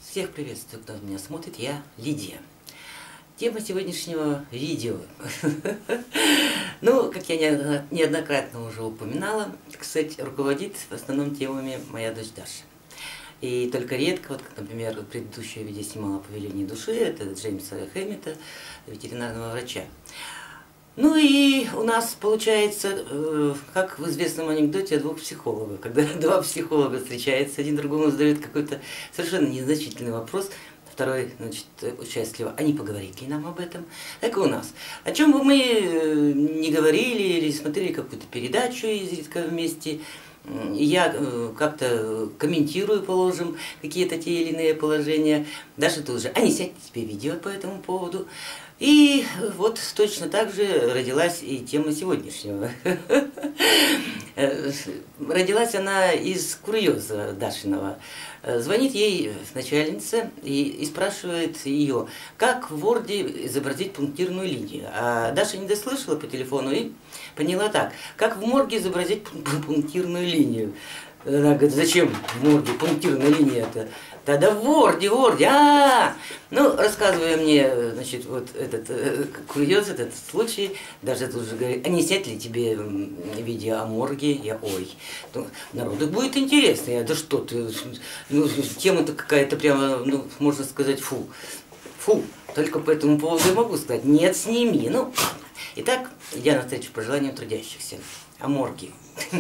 Всех приветствую, кто меня смотрит, я Лидия. Тема сегодняшнего видео. Ну, как я неоднократно уже упоминала, кстати, руководит в основном темами моя дочь Даша. И только редко, вот, как, например, предыдущее видео снимала по велению души, это Джеймса Хэммета, ветеринарного врача. Ну и у нас получается, как в известном анекдоте о двух психологах. Когда два психолога встречаются, один другому задает какой-то совершенно незначительный вопрос, второй, значит, участливо, а не поговорить ли нам об этом? Так и у нас. О чем бы мы не говорили или смотрели какую-то передачу изредка вместе, я как-то комментирую, положим, какие-то те или иные положения. Даша тут же, а не сядьте тебе видео по этому поводу. И вот точно так же родилась и тема сегодняшнего. Родилась она из курьеза Дашиного. Звонит ей начальница и спрашивает ее, как в Word изобразить пунктирную линию. А Даша не дослышала по телефону и поняла так, как в морге изобразить пунктирную линию. Она говорит, зачем в морге пунктирная линия-то? Да в Word, Ну, рассказывая мне, значит, вот этот курьез, этот случай, даже тут же говорит, а не снять ли тебе видео о морге? Я, ой, ну, народу будет интересно. Я, да что ты, ну, тема-то какая-то прямо, ну, можно сказать, фу, только по этому поводу я могу сказать, нет, сними, ну, итак, идя навстречу пожеланиям трудящихся о морге.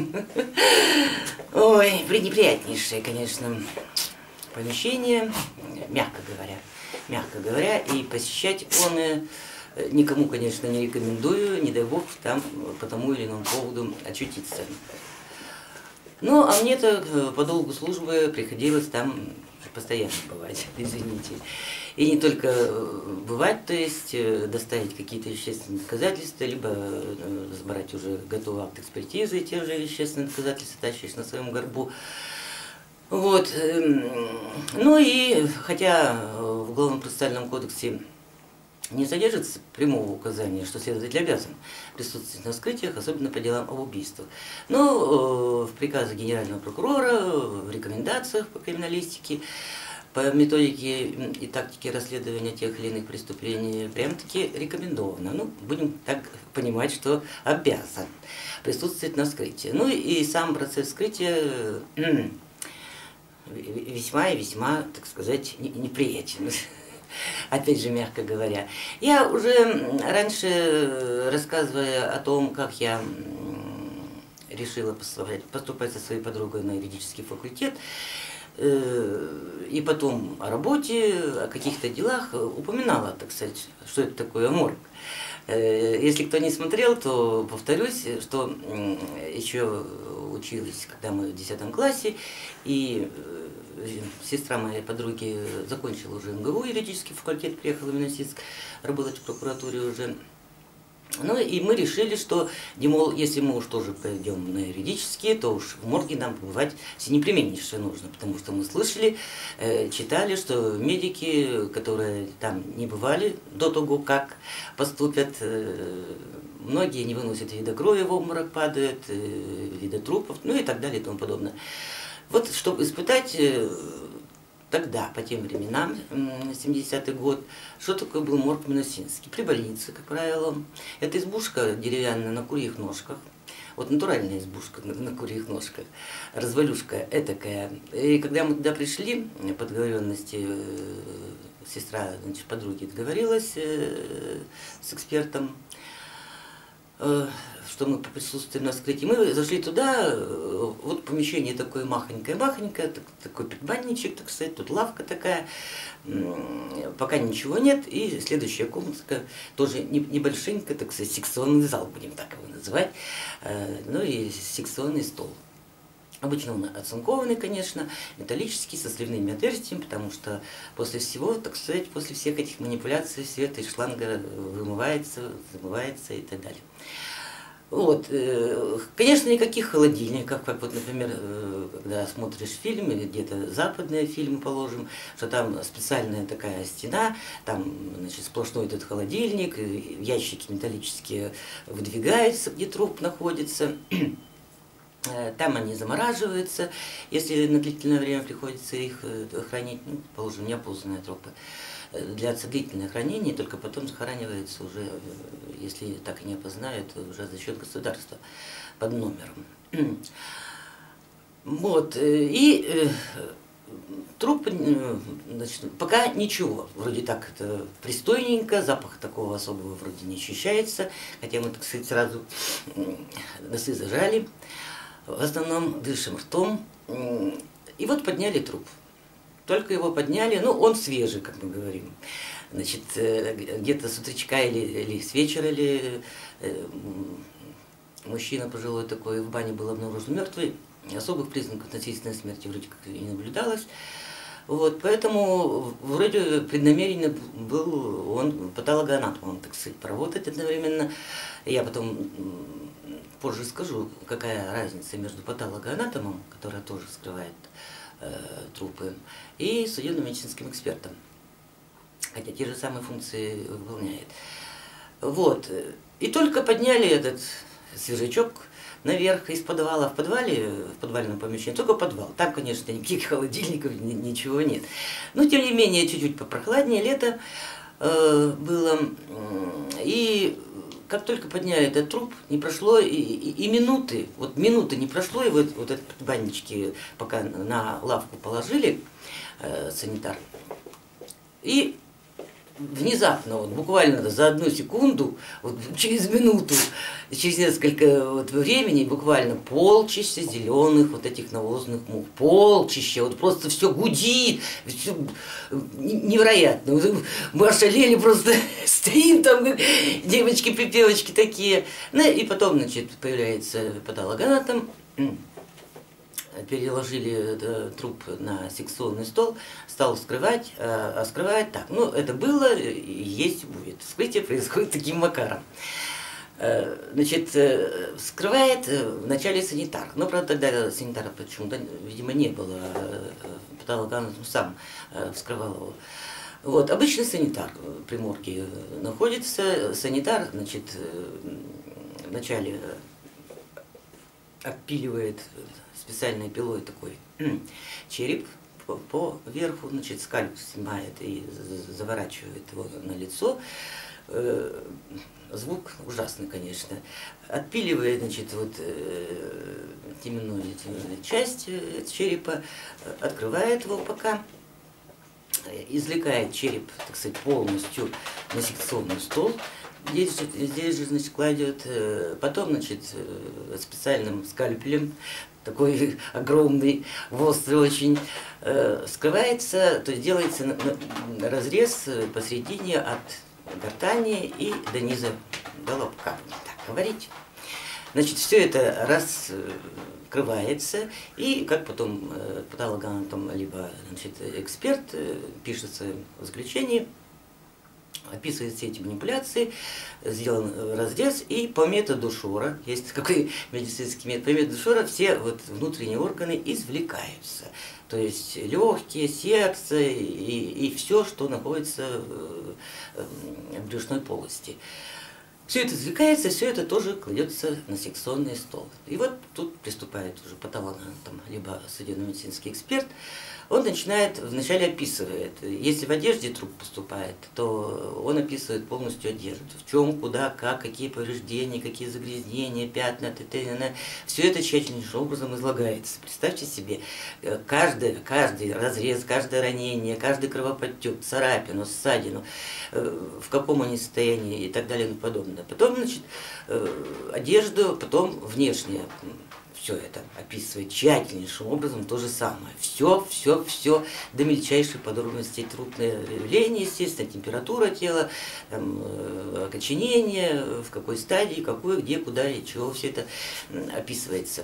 Ой, пренеприятнейшее, конечно, помещение, мягко говоря, и посещать он никому, конечно, не рекомендую, не дай бог там по тому или иному поводу очутиться. Ну, а мне-то по долгу службы приходилось там постоянно бывать, извините. И не только бывать, то есть доставить какие-то вещественные доказательства, либо сбрать уже готовый акт экспертизы, те же вещественные доказательства тащишь на своем горбу. Вот. Ну и хотя в Уголовном процессуальном кодексе не содержится прямого указания, что следователь обязан присутствовать на вскрытиях, особенно по делам об убийствах. Но в приказе генерального прокурора, в рекомендациях по криминалистике, по методике и тактике расследования тех или иных преступлений прям-таки рекомендовано. Ну, будем так понимать, что обязан присутствовать на вскрытии. Ну и сам процесс вскрытия весьма и весьма, так сказать, неприятен. Опять же, мягко говоря. Я уже раньше, рассказывая о том, как я решила поступать со своей подругой на юридический факультет, и потом о работе, о каких-то делах, упоминала, так сказать, что это такое морг. Если кто не смотрел, то повторюсь, что еще училась, когда мы в 10 классе, и сестра моей подруги закончила уже МГУ, юридический факультет, приехала в Минусинск, работать в прокуратуре уже. Ну и мы решили, что, мол, если мы уж тоже пойдем на юридические, то уж в морге нам побывать всенепременнейше нужно, потому что мы слышали, читали, что медики, которые там не бывали до того, как поступят, многие не выносят вида крови, в обморок падают, вида трупов, ну и так далее и тому подобное. Вот, чтобы испытать тогда, по тем временам, 70-й год, что такое был морг в Минусинске? При больнице, как правило. Это избушка деревянная на курьих ножках. Вот натуральная избушка на курьих ножках. Развалюшка этакая. И когда мы туда пришли, по договоренности сестра, значит, подруги договорилась с экспертом, что мы присутствуем на вскрытии. Мы зашли туда, вот помещение такое махонькое, такой предбанничек, так сказать, тут лавка такая, пока ничего нет, и следующая комнатка, тоже небольшенькая, так сказать, секционный зал, будем так его называть, ну и секционный стол. Обычно он оцинкованный, конечно, металлический, со сливными отверстиями, потому что после всего, так сказать, после всех этих манипуляций все это из шланга вымывается, замывается и так далее. Вот. Конечно, никаких холодильников, как вот, например, когда смотришь фильмы, где-то западные фильмы, положим, что там специальная такая стена, там, значит, сплошной этот холодильник, ящики металлические выдвигаются, где труп находится. Там они замораживаются, если на длительное время приходится их хранить, ну, положим, неопознанные трупы. Длятся длительное хранение, только потом захоранивается уже, если так и не опознают, уже за счет государства под номером. Вот, и труп, значит, пока ничего, вроде так это пристойненько, запах такого особого вроде не ощущается, хотя мы, так сказать, сразу носы зажали, в основном дышим ртом, и вот подняли труп. Только его подняли, ну он свежий, как мы говорим, значит, где-то с утречка или с вечера, или мужчина пожилой такой в бане был обнаружен мертвый. Особых признаков относительной смерти вроде как и не наблюдалось. Вот, поэтому вроде преднамеренно был он патологоанатомом, так сказать, поработать одновременно. Я потом позже скажу, какая разница между патологоанатомом, который тоже скрывает трупы, и судебно-медицинским экспертом. Хотя те же самые функции выполняет. Вот. И только подняли этот свежачок наверх из подвала. В подвальном помещении, только подвал. Там, конечно, никаких холодильников, ничего нет. Но, тем не менее, чуть-чуть попрохладнее, лето было. И как только подняли этот труп, не прошло и минуты, вот минуты не прошло, и вот этот баннички пока на лавку положили, санитар, и внезапно, вот, буквально за одну секунду, вот, через минуту, через несколько вот, времени, буквально полчища зеленых вот этих навозных мух, полчища, вот просто все гудит, все невероятно. Мы ошалели, просто стоим там, как девочки-припевочки такие. Ну и потом, значит, появляется патологоанатом, переложили труп на секционный стол, стал вскрывать, а вскрывает так. Ну, это было, есть, будет. Вскрытие происходит таким макаром. Значит, вскрывает вначале санитар. Но, правда, тогда санитара почему-то, видимо, не было. Патологоанатом сам вскрывал его. Вот, обычный санитар при морге находится. Санитар, значит, вначале отпиливает специальной пилой такой череп по верху, значит, скальп снимает и заворачивает его на лицо. Звук ужасный, конечно. Отпиливает, значит, вот теменную часть черепа, открывает его пока, извлекает череп, так сказать, полностью на секционный стол. Здесь же, значит, кладет, потом, значит, специальным скальпелем, такой огромный, острый очень, скрывается, то есть делается разрез посередине от гортани и до низа, до лобка, так говорить. Значит, все это раскрывается, и как потом патологоанатом, либо, значит, эксперт пишется в заключении, описывает все эти манипуляции, сделан разрез, и по методу Шора, есть какой медицинский метод, по методу Шора все вот внутренние органы извлекаются. То есть легкие, сердце и все, что находится в брюшной полости. Все это извлекается, все это тоже кладется на секционный стол. И вот тут приступает уже патологоанатом, либо судебно-медицинский эксперт. Он начинает, вначале описывает, если в одежде труп поступает, то он описывает полностью одежду, в чем, куда, как, какие повреждения, какие загрязнения, пятна, т.д. Все это тщательнейшим образом излагается. Представьте себе, каждый разрез, каждое ранение, каждый кровоподтек, царапину, ссадину, в каком они состоянии и так далее и тому подобное. Потом, значит, одежду, потом внешнее. Все это описывает тщательнейшим образом то же самое. Все до мельчайших подробностей. Трупное явление, естественно, температура тела, там, окоченение, в какой стадии, какой, где, куда и чего, все это описывается.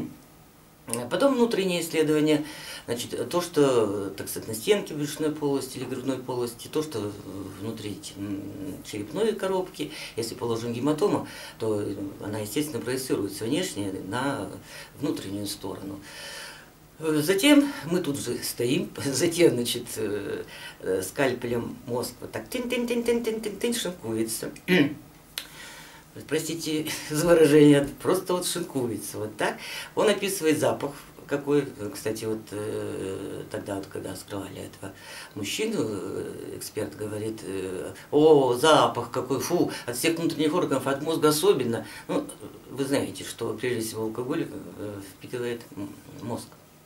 Потом внутреннее исследование, значит, то, что, так сказать, на стенке брюшной полости или грудной полости, то, что внутри черепной коробки, если положим гематому, то она, естественно, проецируется внешне на внутреннюю сторону. Затем мы тут же стоим, затем, значит, скальпелем мозг вот так тын-тын-тын-тын-тын-тын шинкуется. простите за выражение, просто вот шинкуется. Вот так. Он описывает запах, какой, кстати, вот тогда, вот, когда скрывали этого мужчину, эксперт говорит, о, запах какой, фу, от всех внутренних органов, от мозга особенно. Ну, вы знаете, что прежде всего алкоголь впитывает мозг.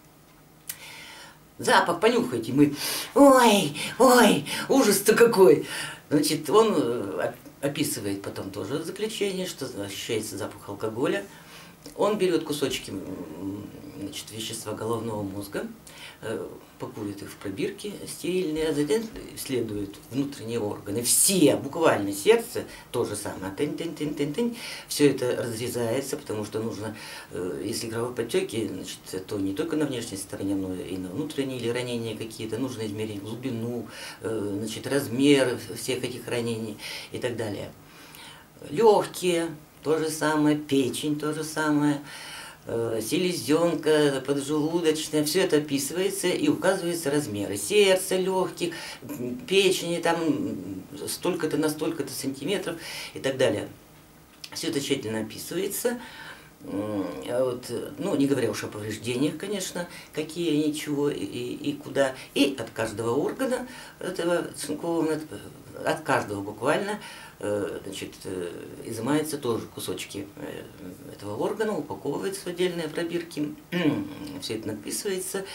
Запах, понюхайте, мы, ой, ой, ужас-то какой. Значит, он описывает потом тоже заключение, что ощущается запах алкоголя. Он берет кусочки, значит, вещества головного мозга, пакует их в пробирки стерильные, а затем исследует внутренние органы. Все, буквально сердце, то же самое. Тынь-тынь-тынь-тынь-тынь. Все это разрезается, потому что нужно, если кровоподтеки, значит, то не только на внешней стороне, но и на внутренней, или ранения какие-то. Нужно измерить глубину, значит, размер всех этих ранений и так далее. Легкие. То же самое, печень, то же самое, селезенка, поджелудочная, все это описывается и указываются размеры. Сердце, легких, печени, там столько-то на столько-то сантиметров и так далее. Все это тщательно описывается. Вот, ну, не говоря уж о повреждениях, конечно, какие, ничего и куда. И от каждого органа этого цинкового, от каждого буквально, значит, изымаются тоже кусочки этого органа, упаковываются в отдельные пробирки, все это написывается.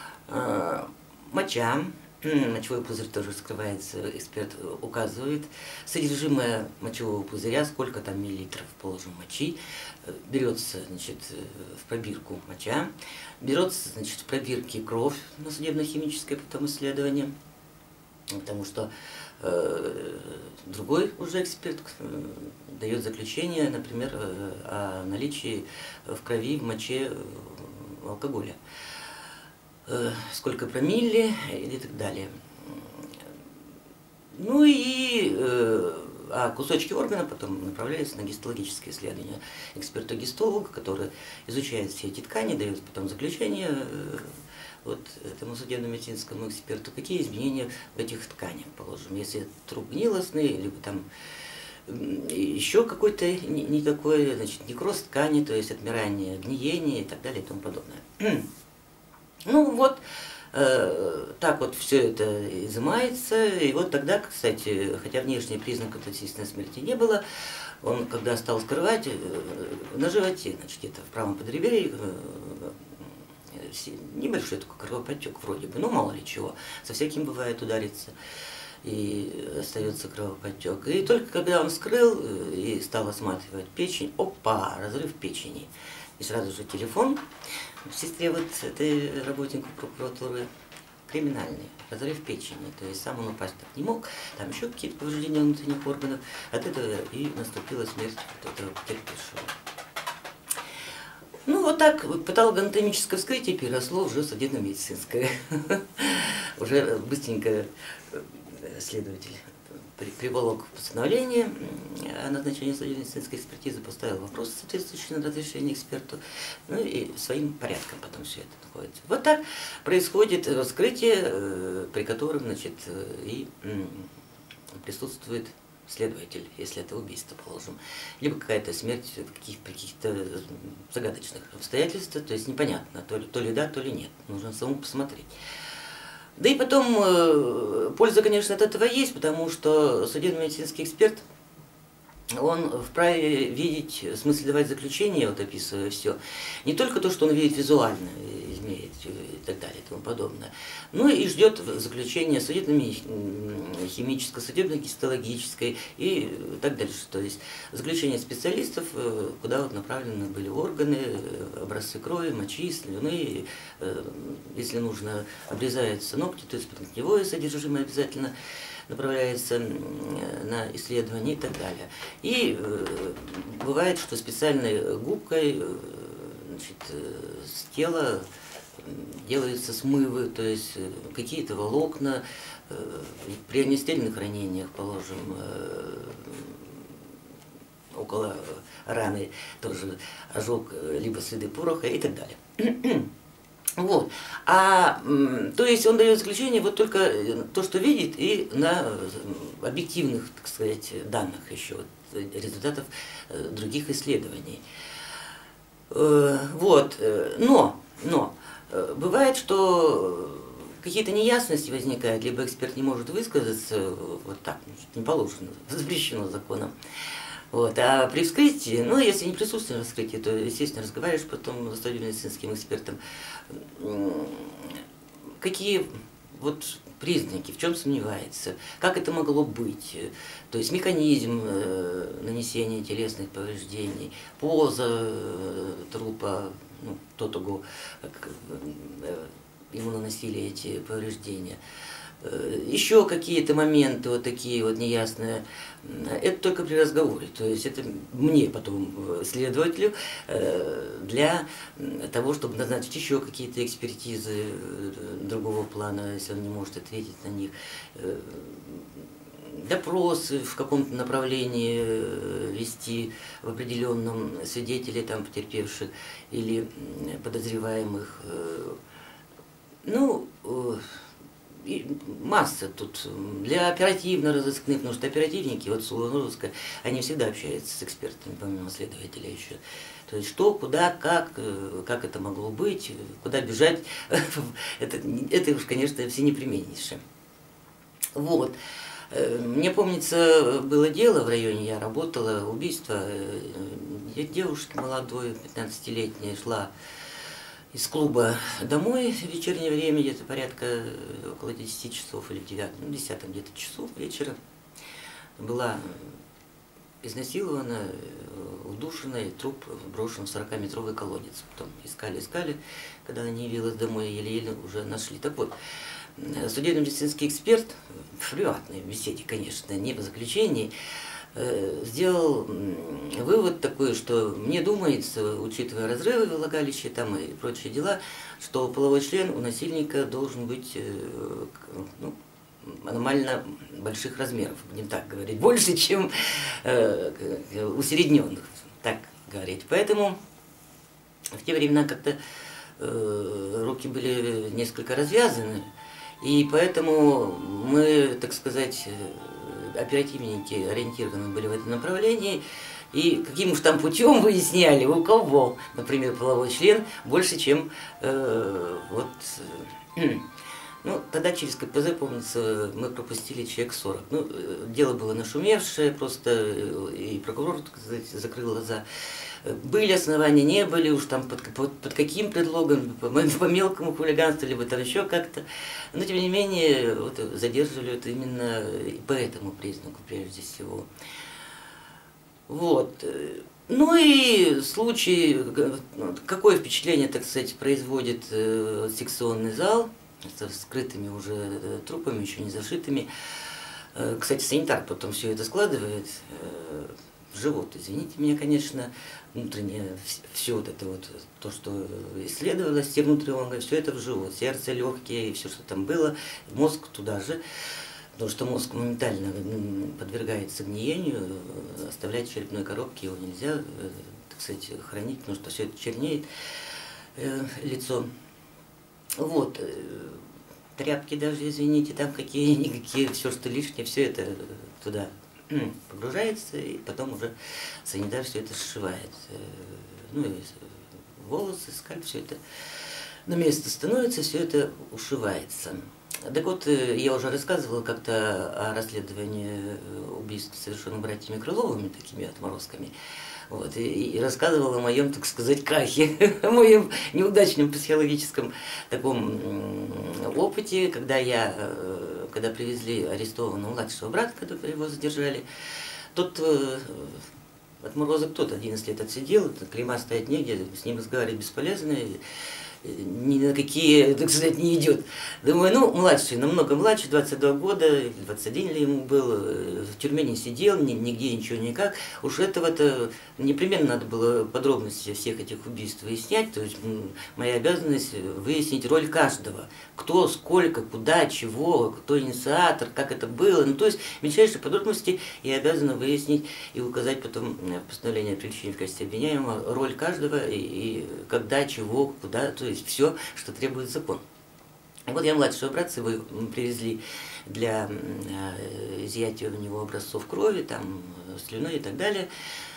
Моча, мочевой пузырь тоже скрывается, эксперт указывает. Содержимое мочевого пузыря, сколько там миллилитров, положим, мочи, берется, значит, в пробирку моча, берется, значит, в пробирке кровь на судебно-химическое потом исследование, потому что другой уже эксперт дает заключение, например, о наличии в крови, в моче алкоголя. Сколько промилле и так далее. Ну и кусочки органа потом направляются на гистологическое исследование эксперта-гистолога, который изучает все эти ткани, дает потом заключение вот этому судебно-медицинскому эксперту, какие изменения в этих тканях, положим, если труп гнилостный, либо там еще какой-то не такой, значит, некроз ткани, то есть отмирание, гниение и так далее и тому подобное. Ну вот, так вот все это изымается, и вот тогда, кстати, хотя внешних признаков насильственной смерти не было, он, когда стал скрывать, на животе, значит, где-то в правом подреберье, небольшой такой кровоподтек вроде бы, ну мало ли чего, со всяким бывает удариться, и остается кровоподтек. И только когда он скрыл и стал осматривать печень, опа, разрыв печени. И сразу же телефон сестре вот этой работнику прокуратуры, криминальный, разрыв печени. То есть сам он упасть так не мог, там еще какие-то повреждения внутренних органов. От этого и наступила смерть вот этого потерпевшего. Ну вот так патологоанатомическое вскрытие переросло уже в судебно-медицинское. Уже быстренько следователь приволок постановление о назначении судебно-медицинской экспертизы, поставил вопрос, соответствующий на разрешение эксперту, ну и своим порядком потом все это находится. Вот так происходит вскрытие, при котором, значит, и присутствует следователь, если это убийство, положим, либо какая-то смерть в каких-то загадочных обстоятельствах, то есть непонятно, то ли да, то ли нет, нужно самому посмотреть. Да и потом, польза, конечно, от этого есть, потому что судебно-медицинский эксперт, он вправе видеть, в смысле давать заключение, вот описывая все, не только то, что он видит визуально, имеет и так далее и тому подобное, но и ждет заключения судебно-химической, судебно-гистологической и так дальше. То есть заключение специалистов, куда вот направлены были органы, образцы крови, мочи, слюны, если нужно, обрезаются ногти, то есть подногтевое содержимое обязательно направляется на исследование и так далее. И бывает, что специальной губкой, значит, с тела делаются смывы, то есть какие-то волокна, при огнестрельных ранениях, положим, около раны тоже ожог, либо следы пороха и так далее. Вот. То есть он дает заключение вот только то, что видит, и на объективных, так сказать, данных еще, вот, результатов других исследований. Вот. Но бывает, что какие-то неясности возникают, либо эксперт не может высказаться, вот так, не положено, запрещено законом. Вот. А при вскрытии, ну, если не присутствуешь на вскрытии, то, естественно, разговариваешь потом с судебно-медицинским экспертом. Какие вот признаки, в чем сомневается, как это могло быть, то есть механизм нанесения телесных повреждений, поза трупа, ну, тот, ему наносили эти повреждения. Еще какие-то моменты вот такие вот неясные, это только при разговоре, то есть это мне потом, следователю, для того, чтобы назначить еще какие-то экспертизы другого плана, если он не может ответить на них, допросы в каком-то направлении вести в определенном свидетеле, там, потерпевших или подозреваемых. Ну, и масса тут для оперативно-розыскных, потому что оперативники, вот с розыска, они всегда общаются с экспертами, помимо следователя еще. То есть что, куда, как это могло быть, куда бежать, это уж, конечно, всенепременнейшее. Вот. Мне помнится, было дело в районе, я работала, убийство девушки молодой, 15-летняя, шла из клуба домой в вечернее время, где-то порядка около 10 часов или 9, ну, 10 где-то часов вечера. Была изнасилована, удушена, и труп брошен в 40-метровый колодец. Потом искали, когда она не явилась домой, еле-еле уже нашли. Так вот, судебно-медицинский эксперт, в приватной беседе, конечно, не по заключении, сделал вывод такой, что мне думается, учитывая разрывы влагалища там и прочие дела, что половой член у насильника должен быть, ну, аномально больших размеров, будем так говорить, больше, чем усредненных, так говорить. Поэтому в те времена как-то руки были несколько развязаны, и поэтому мы, так сказать, оперативники ориентированы были в этом направлении, и каким уж там путем выясняли, у кого, например, половой член больше, чем ну, тогда через КПЗ, помнится, мы пропустили человек 40. Ну, дело было нашумевшее, просто и прокурор, так сказать, закрыл глаза. Были основания, не были, уж там под каким предлогом, по мелкому хулиганству, либо там еще как-то. Но, тем не менее, вот, задерживали это именно по этому признаку, прежде всего. Вот. Ну и случай, какое впечатление, так сказать, производит секционный зал, с скрытыми уже трупами, еще не зашитыми. Кстати, санитар потом все это складывает в живот. Извините меня, конечно, внутреннее, все вот это вот, то, что исследовалось, все внутрионго, все это в живот. Сердце, легкие, все, что там было, мозг туда же. Потому что мозг моментально подвергается гниению, оставлять в черепной коробке его нельзя, так сказать, хранить, потому что все это чернеет, лицо. Вот, тряпки даже, извините, там какие-никакие, все, что лишнее, все это туда погружается, и потом уже санитар все это сшивает. Ну и волосы, скальп, все это на место становится, все это ушивается. Так вот, я уже рассказывала как-то о расследовании убийств, совершенных братьями Крыловыми, такими отморозками. Вот, и рассказывала о моем, так сказать, крахе, о моем неудачном психологическом таком опыте, когда привезли арестованного младшего брата, когда его задержали. Тот отморозок, тот 11 лет отсидел, клейма стоять негде, с ним разговаривать бесполезно, ни на какие, так сказать, не идет. Думаю, ну, младший, намного младше, 22 года, 21 ли ему был, в тюрьме не сидел, нигде ничего никак. Уж этого-то непременно надо было подробности всех этих убийств выяснять, то есть моя обязанность выяснить роль каждого. Кто, сколько, куда, чего, кто инициатор, как это было. Ну, то есть мельчайшие подробности я обязана выяснить и указать потом в постановлении о привлечении в качестве обвиняемого роль каждого и когда, чего, куда, то есть все, что требует закон. Вот я младшего братца его привезли для изъятия у него образцов крови, там, слюны и так далее.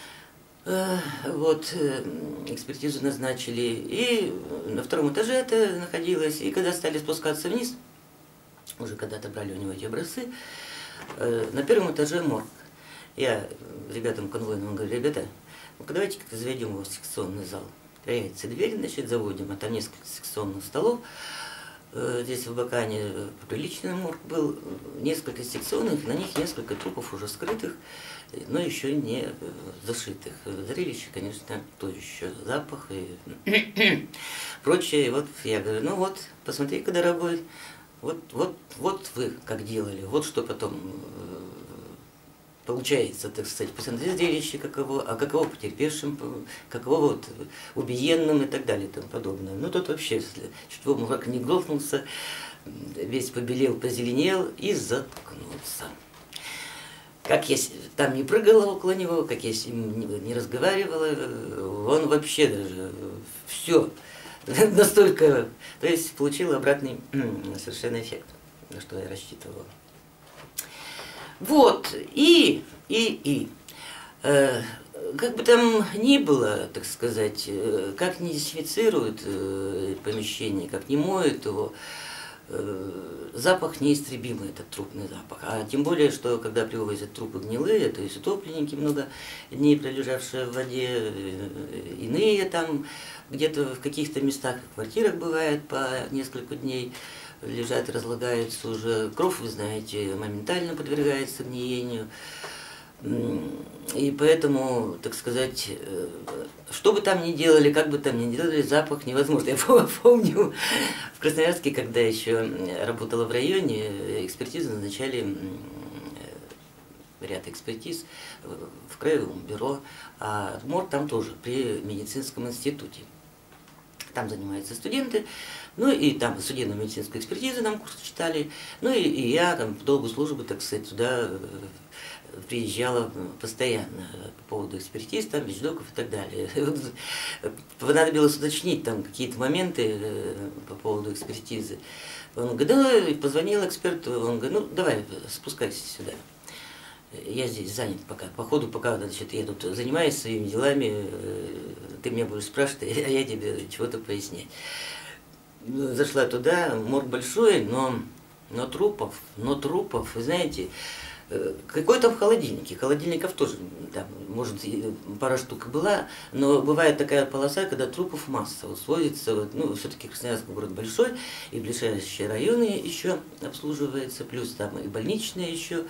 Вот, экспертизу назначили, и на втором этаже это находилось, и когда стали спускаться вниз, уже когда отобрали у него эти образцы, на первом этаже морг. Я ребятам конвойным говорю: ребята, ну-ка давайте как-то заведем его в секционный зал. Появится дверь, значит, заводим, а там несколько секционных столов. Здесь в Абакане приличный морг был, несколько секционных, на них несколько трупов уже скрытых, но еще не зашитых. Зрелище, конечно, то еще запах и прочее. Вот я говорю: ну вот, посмотри-ка, дорогой, вот вы как делали, вот что потом получается, так сказать, посмотри зрелище каково, а каково потерпевшим, каково вот убиенным и так далее и тому подобное. Ну тут вообще чуть в обморок не грохнулся, весь побелел, позеленел и заткнулся. Как я там не прыгала около него, как я с ним не разговаривала, он вообще даже все настолько, то есть получил обратный совершенно эффект, на что я рассчитывала. Вот, как бы там ни было, так сказать, как не дезинфицируют помещение, как не моют его, запах неистребимый, этот трупный запах. А тем более, что когда привозят трупы гнилые, то есть утопленники, много дней пролежавшие в воде, иные там где-то в каких-то местах, в квартирах бывает по несколько дней, лежат, разлагаются уже. Кровь, вы знаете, моментально подвергается гниению. И поэтому, так сказать, что бы там ни делали, как бы там ни делали, запах невозможно. Я помню, в Красноярске, когда еще работала в районе, экспертизы назначали ряд экспертиз в краевом бюро, а морг там тоже, при медицинском институте. Там занимаются студенты, ну и там судебно-медицинскую экспертизу нам курс читали, ну и я там в долгую службу, так сказать, туда приезжала постоянно по поводу экспертиз, там, вещдоков и так далее. Понадобилось уточнить там какие-то моменты по поводу экспертизы. Он говорит: да, позвонил эксперту, он говорит: ну давай, спускайся сюда. Я здесь занят пока, по ходу, пока, значит, я тут занимаюсь своими делами, ты меня будешь спрашивать, а я тебе чего-то пояснять. Зашла туда, морг большой, но трупов, вы знаете, какой там в холодильнике? Холодильников тоже, там, может, пара штук была, но бывает такая полоса, когда трупов масса. Вот сводится, вот, ну, все-таки Красноярск город большой, и ближайшие районы еще обслуживаются, плюс там и больничные еще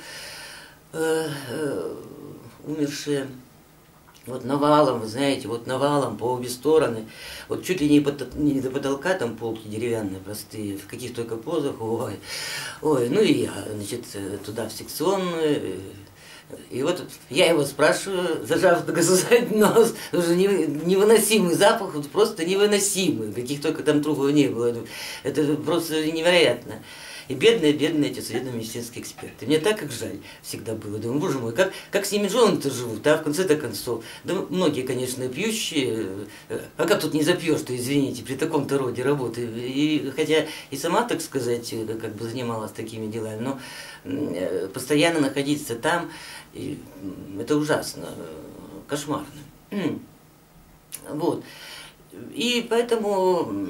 умершие. Вот навалом, вы знаете, вот навалом по обе стороны, вот чуть ли не до потолка, там полки деревянные простые, в каких только позах, ой, ну и я, значит, туда в секционную, и вот я его спрашиваю, зажав нос, уже невыносимый запах, вот просто невыносимый, каких только там трупов не было, это просто невероятно. И бедные эти судебно-медицинские эксперты. Мне так их жаль всегда было. Думаю, боже мой, как с ними жены-то живут, а в конце-то концов. Да многие, конечно, пьющие, а как тут не запьешь-то, извините, при таком-то роде работы. И, хотя и сама, так сказать, как бы занималась такими делами, но постоянно находиться там, это ужасно, кошмарно. Вот. И поэтому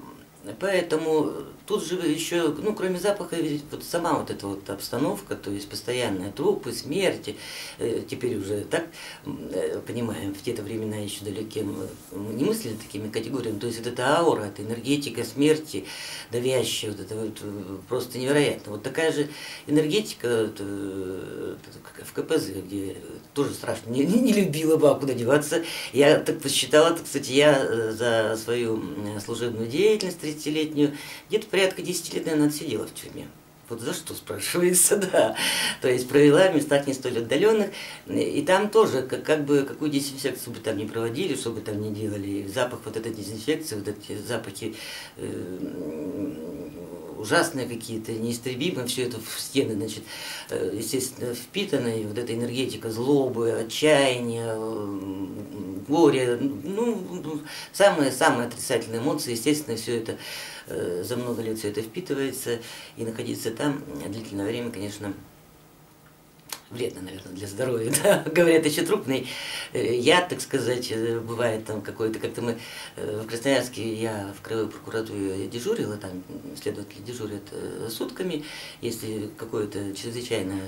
тут же еще, ну, кроме запаха, вот сама вот эта вот обстановка, то есть постоянные трупы, смерти, теперь уже так понимаем, в те-то времена еще далекие мы не мыслили такими категориями, то есть вот эта аура, эта энергетика смерти, давящая, вот это вот просто невероятно. Вот такая же энергетика вот, в КПЗ, где тоже страшно, не любила бы, а куда деваться. Я так посчитала, кстати, я за свою служебную деятельность 30-летнюю где-то порядка 10 лет, наверное, отсидела в тюрьме. Вот за что, спрашивается, да. То есть провела в местах не столь отдаленных, и там тоже, как бы, какую дезинфекцию бы там ни проводили, что бы там ни делали, запах вот этой дезинфекции, вот эти запахи ужасные какие-то, неистребимые, все это в стены, значит, естественно, впитано, и вот эта энергетика злобы, отчаяния, горя, ну, самые отрицательные эмоции, естественно, все это за много лет все это впитывается, и находиться там длительное время, конечно, вредно, наверное, для здоровья. Да? Говорят, еще трупный яд, так сказать, бывает там какой-то, как-то мы в Красноярске, я в краевой прокуратуре дежурила, там следователи дежурят сутками, если какое-то чрезвычайное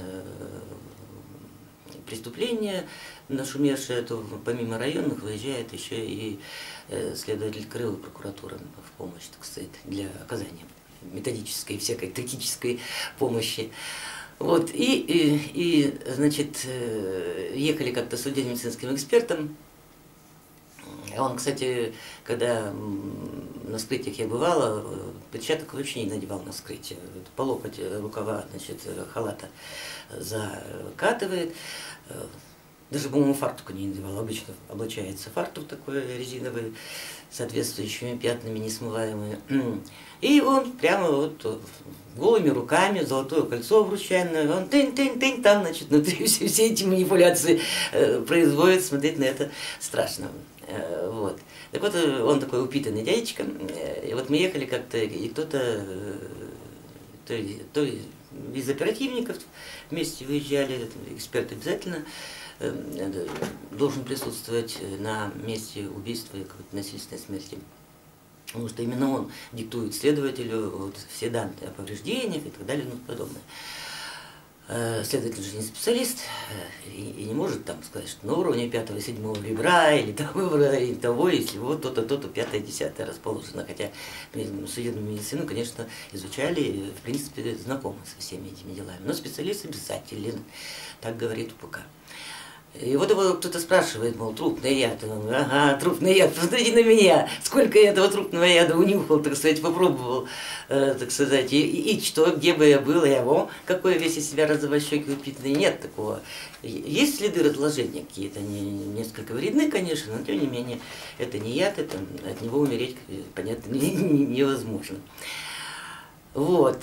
преступление нашумевшее, то помимо районных выезжает еще и следователь краевой прокуратуры в помощь, так сказать, для оказания методической, всякой критической помощи. Вот, значит, ехали как-то с судебно-медицинским экспертом. Он, кстати, когда на вскрытиях я бывала, перчаток вообще не надевал на вскрытие. По локоть рукава, значит, халата закатывает. Даже, по-моему, фартука не надевал. Обычно облачается фартук такой резиновый, с соответствующими пятнами несмываемые. И он прямо вот голыми руками, золотое кольцо обручальное, он тынь-тынь-тынь, там, значит, внутри все эти манипуляции производит, смотреть на это страшно. Вот. Так вот, он такой упитанный дядечка, и вот мы ехали как-то, и кто-то, то ли из оперативников вместе выезжали, эксперт обязательно должен присутствовать на месте убийства и какой-то насильственной смерти. Потому что именно он диктует следователю вот, все данные о повреждениях и так далее и тому подобное. Следователь же не специалист и не может там сказать, что на уровне 5-7 ребра или того, если вот то-то, то-то, 5-10 расположено. Хотя судебную медицину, конечно, изучали, в принципе, знакомы со всеми этими делами. Но специалист обязателен, так говорит УПК. И вот его кто-то спрашивает, мол, трупный яд. Он говорит, ага, трупный яд, посмотрите на меня, сколько я этого трупного яда унюхал, так сказать, попробовал, так сказать, и что, где бы я был, я какой весь из себя розовощекий упитанный, нет такого. Есть следы разложения какие-то, они несколько вредны, конечно, но тем не менее, это не яд, это, от него умереть, понятно, невозможно. Вот,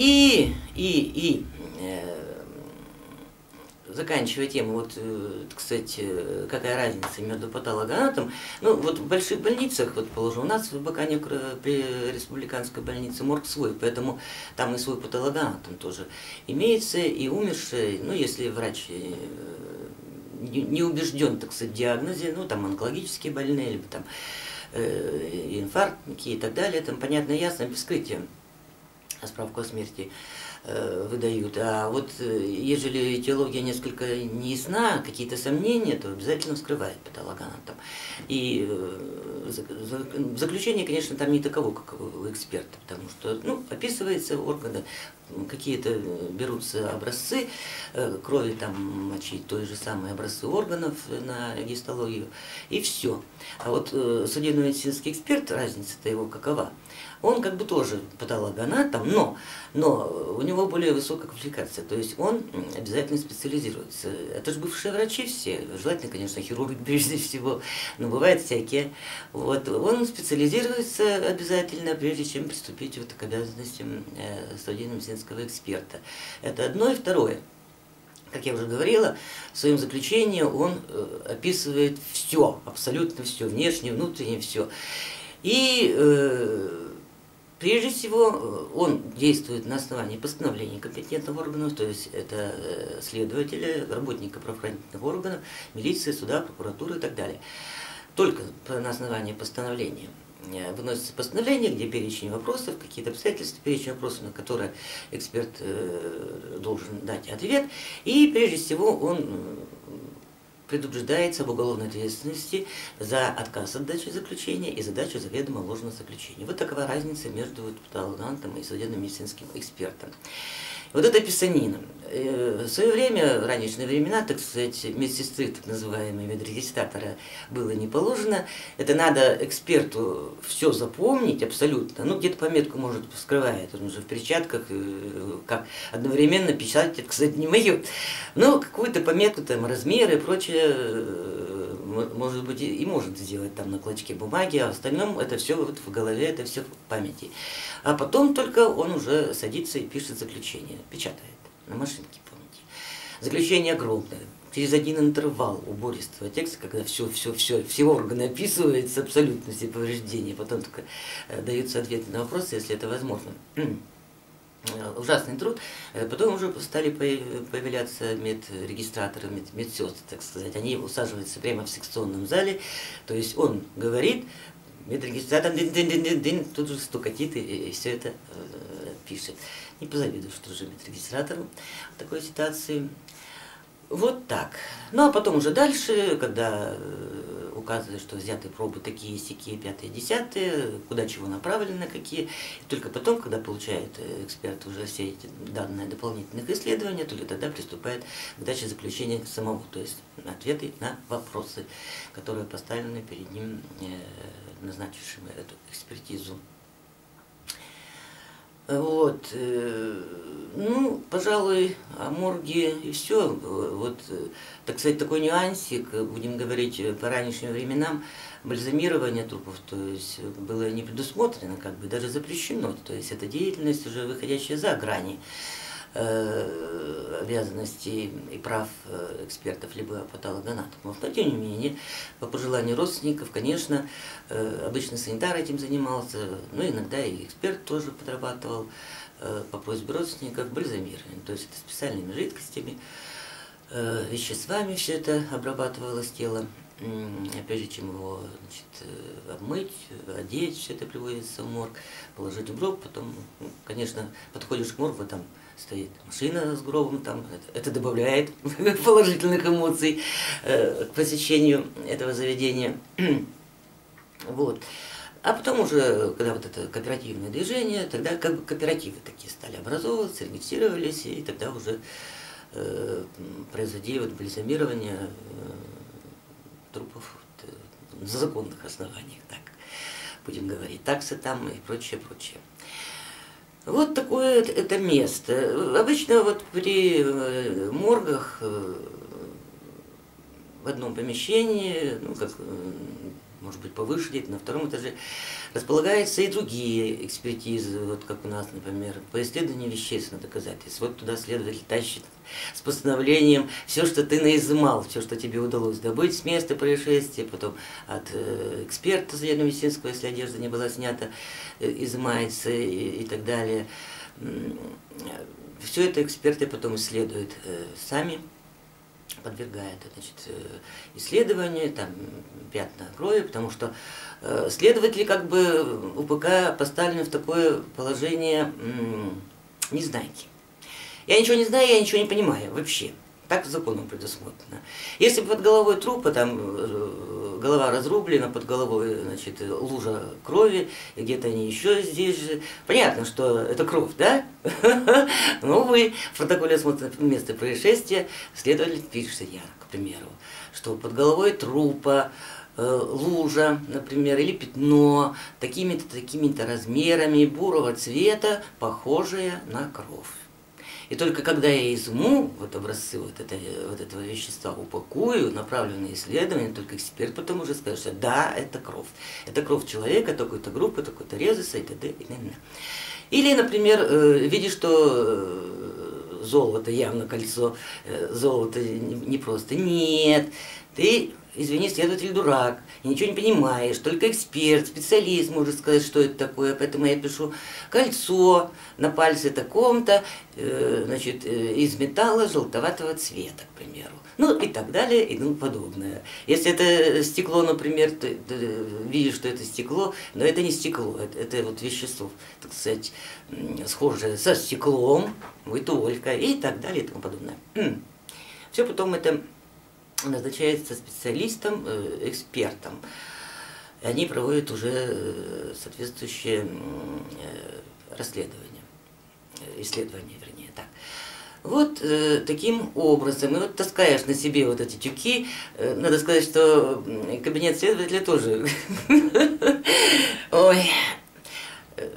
заканчивая тему, вот, кстати, какая разница между патологоанатом, ну, вот в больших больницах, вот, положим, у нас в Бакане при республиканской больнице морг свой, поэтому там и свой патологоанатом тоже имеется, и умерший, ну, если врач не убежден, так сказать, в диагнозе, ну, там, онкологические больные, либо там инфарктники и так далее, там, понятно, ясно, без вскрытия справку о смерти выдают. А вот ежели этиология несколько не ясна, какие-то сомнения, то обязательно вскрывает патологоанатом. И заключение, конечно, там не таково, как у эксперта, потому что, ну, описываются органы, какие-то берутся образцы крови, там, мочи, той же самой образцы органов на гистологию, и все. А вот судебно-медицинский эксперт, разница-то его какова? Он как бы тоже патологоанатом, но у него более высокая квалификация, то есть он обязательно специализируется. Это же бывшие врачи все, желательно, конечно, хирурги прежде всего, но бывают всякие. Вот, он специализируется обязательно, прежде чем приступить вот к обязанностям судебно-медицинского эксперта. Это одно, и второе. Как я уже говорила, в своем заключении он описывает все, абсолютно все, внешнее, внутреннее, все. И прежде всего, он действует на основании постановлений компетентных органов, то есть это следователя, работника правоохранительных органов, милиции, суда, прокуратуры и так далее. Только на основании постановления выносится постановление, где перечень вопросов, какие-то обстоятельства, перечень вопросов, на которые эксперт должен дать ответ. И прежде всего он предупреждается об уголовной ответственности за отказ от дачи заключения и за дачу заведомо ложного заключения. Вот такова разница между патологоанатом и судебно-медицинским экспертом. Вот это писанина. В свое время, в ранние времена, так сказать, медсестры, так называемые медрегистратора, было не положено. Это надо эксперту все запомнить абсолютно. Ну, где-то пометку, может, скрывает, он уже в перчатках, как одновременно печатать, это, кстати, не мое. Но какую-то пометку, там, размеры и прочее может быть, и может сделать там на клочке бумаги, а в остальном это все вот в голове, это все в памяти. А потом только он уже садится и пишет заключение, печатает на машинке, помните. Заключение огромное, через один интервал убористого текста, когда все органы описываются, абсолютно все повреждения, потом только даются ответы на вопросы, если это возможно. Ужасный труд. Потом уже стали появляться медрегистраторы, медсестры, так сказать. Они усаживаются прямо в секционном зале, то есть он говорит, медрегистратор дин-дин-дин-дин, тут же стукатит и все это пишет. Не позавидуешь тоже медрегистратору в такой ситуации. Вот так. Ну а потом уже дальше, когда указывают, что взяты пробы такие, сякие, пятые, десятые, куда чего направлены, какие. И только потом, когда получает эксперт уже все эти данные дополнительных исследований, только тогда приступает к даче заключения самого, то есть ответы на вопросы, которые поставлены перед ним, назначившим эту экспертизу. Вот, ну, пожалуй, о морге и все. Вот, так сказать, такой нюансик, будем говорить, по ранешним временам, бальзамирование трупов, то есть было не предусмотрено, как бы даже запрещено, то есть это деятельность, уже выходящая за грани обязанностей и прав экспертов либо патологоанатомов. Но тем не менее, по пожеланию родственников, конечно, обычно санитар этим занимался, но иногда и эксперт тоже подрабатывал по просьбе родственников бальзамирование. То есть это специальными жидкостями, веществами все это обрабатывалось тело. Прежде чем его, значит, обмыть, одеть, все это приводится в морг, положить в гроб, потом, конечно, подходишь к моргу, там стоит машина с гробом, там, это добавляет положительных эмоций к посещению этого заведения. Вот. А потом уже, когда вот это кооперативное движение, тогда как бы кооперативы такие стали образовываться, регистрировались, и тогда уже производили вот бальзамирование трупов на законных основаниях, так будем говорить, таксы там и прочее, прочее. Вот такое это место. Обычно вот при моргах в одном помещении, ну как, может быть, повыше, где-то на втором этаже, располагаются и другие экспертизы, вот как у нас, например, по исследованию вещественных доказательств. Вот туда следователь тащит с постановлением все, что ты наизымал, все, что тебе удалось добыть с места происшествия, потом от эксперта судебно-медицинского, если одежда не была снята, изымается и так далее. Все это эксперты потом исследуют сами, подвергает, значит, исследованию, там, пятна крови, потому что следователи как бы УПК поставлены в такое положение незнайки. Я ничего не знаю, я ничего не понимаю вообще. Так законом предусмотрено. Если под головой трупа, там голова разрублена, под головой, значит, лужа крови, где-то они еще здесь же. Понятно, что это кровь, да? Но вы в протоколе осмотра места происшествия следователь пишет, к примеру, что под головой трупа лужа, например, или пятно такими-то, такими-то размерами, бурого цвета, похожее на кровь. И только когда я изыму вот образцы вот этого вещества, упакую, направленные исследования, только эксперт потом уже скажет, что да, это кровь. Это кровь человека, такой-то группы, такой-то резуса и т.д. и т.н. Или, например, видишь, что золото, явно кольцо, золото не просто. Нет, ты, извини, следователь дурак, и ничего не понимаешь, только эксперт, специалист может сказать, что это такое, поэтому я пишу кольцо на пальце таком-то, значит, из металла желтоватого цвета, к примеру. Ну и так далее и тому подобное. Если это стекло, например, ты видишь, что это стекло, но это не стекло, это вот вещество, так сказать, схожее со стеклом, вытолька и так далее и тому подобное. Все потом это назначается специалистом, экспертом. Они проводят уже соответствующее расследование, исследование, вернее, так. Вот таким образом, и вот таскаешь на себе вот эти тюки, надо сказать, что кабинет следователя тоже, ой,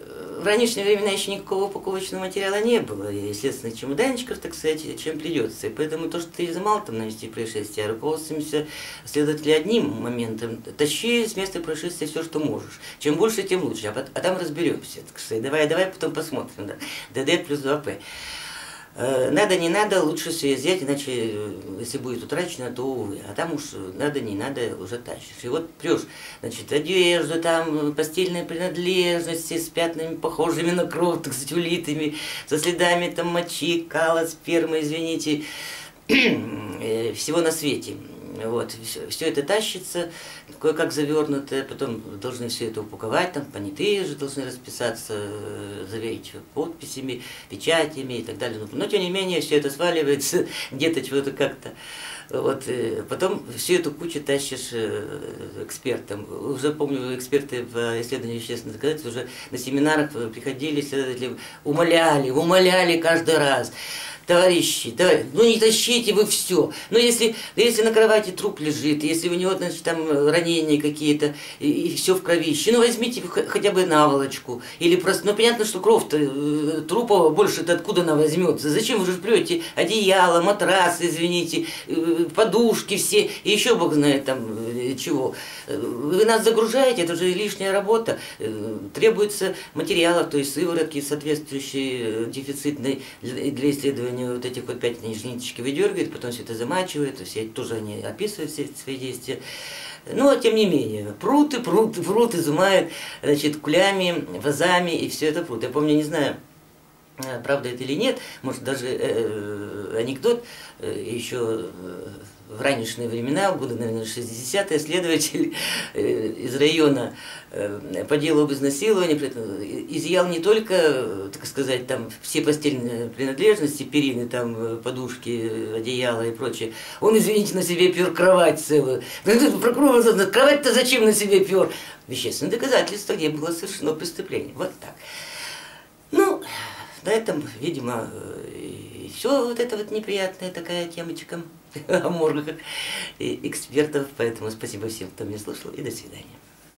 в ранние времена еще никакого упаковочного материала не было, и естественных чемоданчиков, так сказать, чем придется. И поэтому то, что ты изымал там на месте происшествия, руководствуемся следователи одним моментом: тащи с места происшествия все, что можешь. Чем больше, тем лучше, а там разберемся. Так сказать, давай, потом посмотрим. Да. ДД плюс 2П. Надо, не надо, лучше все изъять, иначе, если будет утрачено, то увы. А там уж надо, не надо, уже тащишь. И вот прешь, значит, одежду, там, постельные принадлежности с пятнами, похожими на кровь, так сказать, улитыми, со следами там мочи, кала, спермы, извините, всего на свете. Вот, все это тащится, кое-как завернутое, потом должны все это упаковать, там понятые же должны расписаться, заверить подписями, печатями и так далее. Но тем не менее все это сваливается где-то чего-то как-то. Вот, потом всю эту кучу тащишь экспертам. Уже помню, эксперты в исследовании вещественных доказательств уже на семинарах приходили, исследователи умоляли каждый раз: товарищи, ну не тащите вы все. Но если на кровати труп лежит, если у него, значит, там ранения какие-то, и все в кровище, ну возьмите хотя бы наволочку. Или просто, ну понятно, что кровь-то трупа больше-то откуда она возьмется. Зачем вы же прете одеяло, матрасы, извините, подушки все, и еще бог знает там чего. Вы нас загружаете, это же лишняя работа. Требуется материалов, то есть сыворотки соответствующие, дефицитной для исследования. Вот этих вот 5 ниточки выдергивает, потом все это замачивает, все тоже они описывают все свои действия. Но, тем не менее, прут, изымают, значит, кулями, вазами, и все это прут. Я помню, не знаю, правда это или нет, может даже анекдот, еще в ранние времена, в годы, наверное, 60-е, следователь из района по делу об изнасиловании изъял не только, так сказать, там все постельные принадлежности, перины, там подушки, одеяла и прочее. Он, извините, на себе пер кровать целую. Прокурор, кровать-то зачем на себе пер? Вещественное доказательство, где было совершено преступление. Вот так. Ну, на этом, видимо, и все вот это вот неприятная такая темочка о моргах и экспертов. Поэтому спасибо всем, кто меня слушал, и до свидания.